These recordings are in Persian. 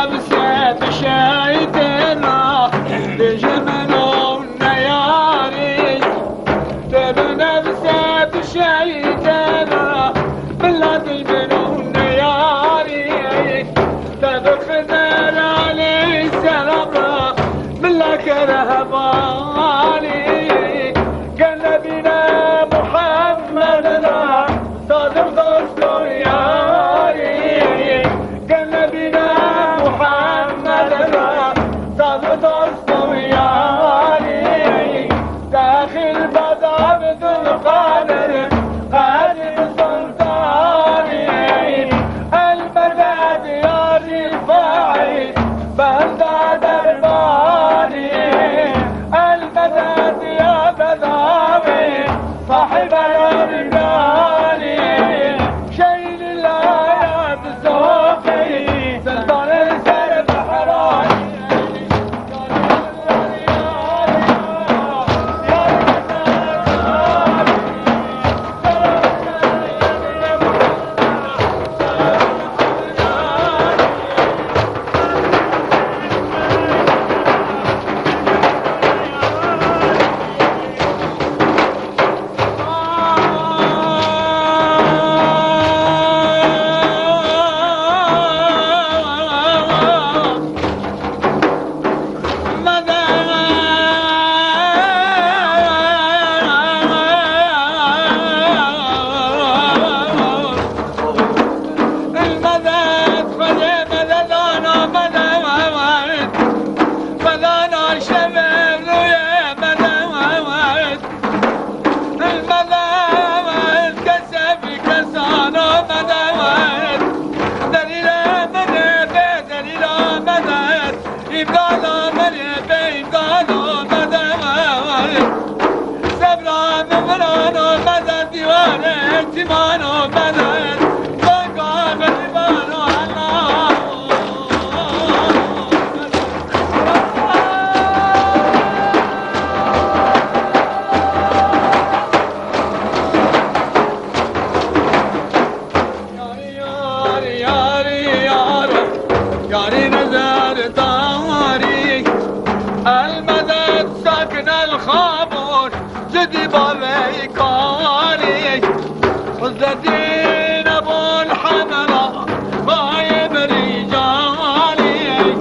نفسه بشيتنا بجمنون نياري دب نفسه بشيتنا بلاد البنون نياري دب خدر علي سربرا بلا كرهباني قال بنا محمدنا صادق دوستو ياري قال بنا محمدنا صادق دوستو ياري داخل بضع بدون قادر قادر سلطاني المدد يا رفاعي بندى درباني المدد يا بداوي صاحب الرجالي شيل الآيات الزوقي سلطان السرب حراني الخابور زدي بابي كاري والزدين ابو الحمراء غايب رجالي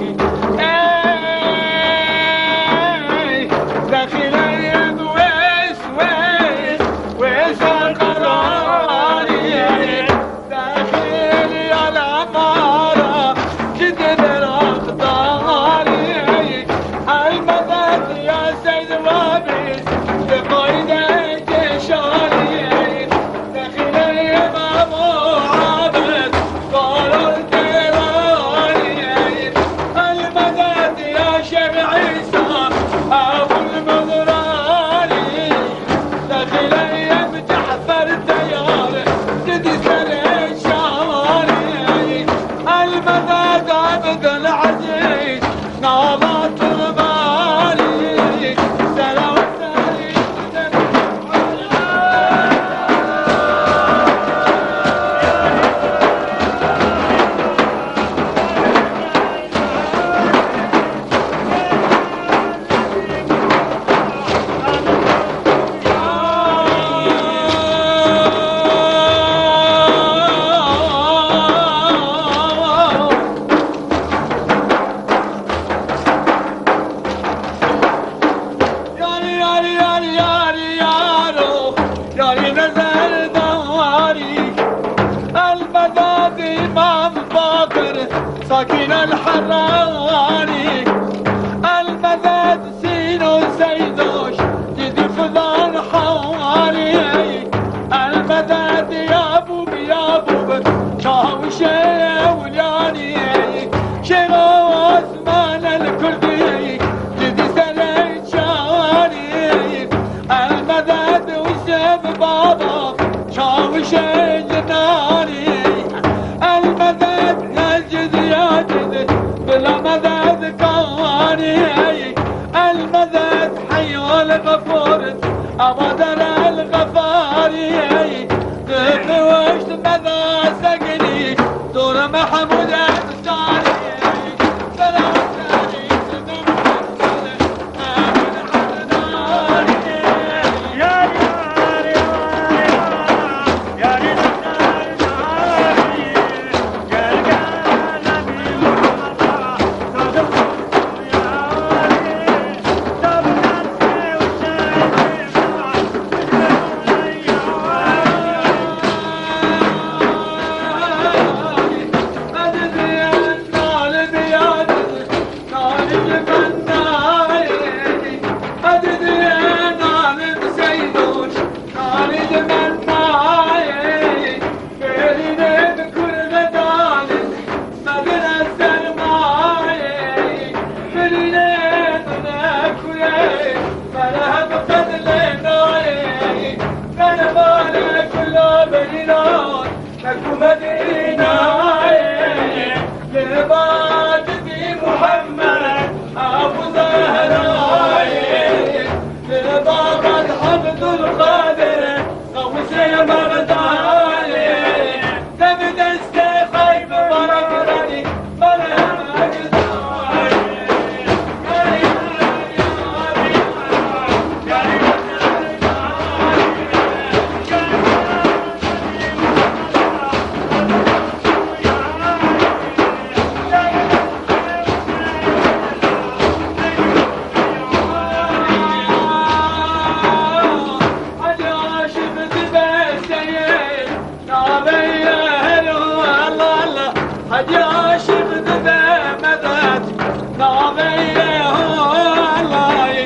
داخلي ويس ويس ويس القراري داخلي على مارا جدد الاقداري المدد يا سيد الوابس بقيدك شاري داخلي بابو عابد قالوا الكراري المدد يا شيخ عيسى ابو المغراري داخلي بجعفر الديار جدي سري شاري المدد عبد العزيز نابت الباري سلام ساكن الحراني المدد سينو سيدوش جدي خذان حواري المدد يا بوب شاوشي ولياني شيخ عثمان الكردي جدي سليت شواري المدد وسب بابا شاوشي جناني المدد بلا مدد مدد ناغيه هالاي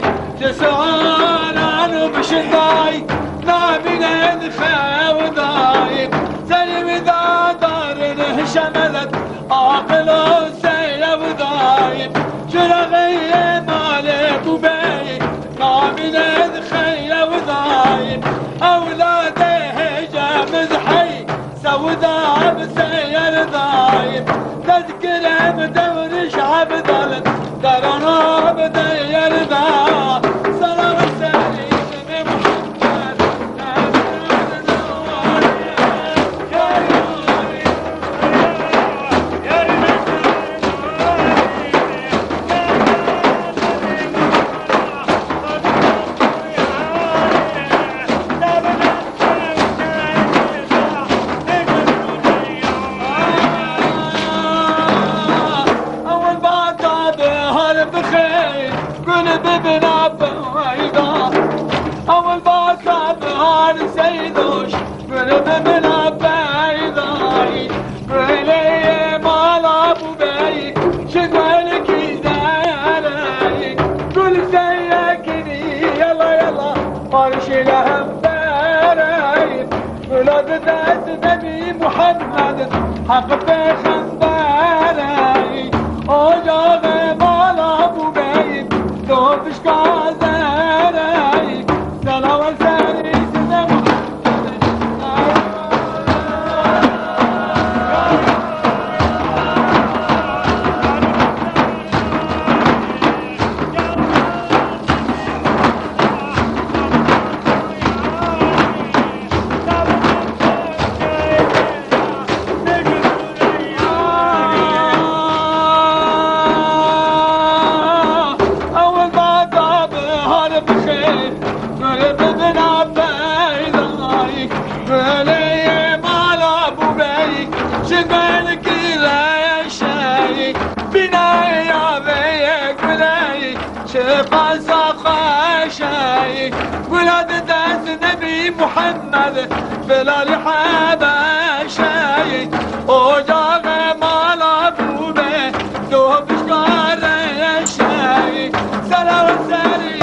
جسوان بشداي نامين خاوداي سلم دادار شملت عاقل سيب دايب شرغي مالك وبي نامين خيل ودايب اولاده جامد حي سودا بسير دايب تذكر بدور شعب ظلت درنا بدير دا سلام سليم بمحمد بخير كل ببنا بويدا اول باكا بهار سيدوش كل ببنا بويدا كلي مال ابو بي شغالك يزالي كل زيكني يلا يلا فرش لهم باري ولاد داس نبي محمد حق في خنباري اجاغ توفش كازاري سلام ساري سلام شغالك لا شيء بنايا بيك بلاي شفا ساقا شيء ولاد داس نبي محمد بلا لحابة شيء وجاغ مال ابو بي دوب شكار شيء سلام سليم